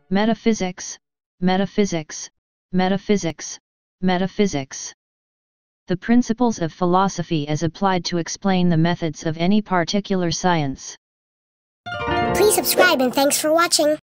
Metaphysics, metaphysics, metaphysics, metaphysics. The principles of philosophy as applied to explain the methods of any particular science. Please subscribe and thanks for watching.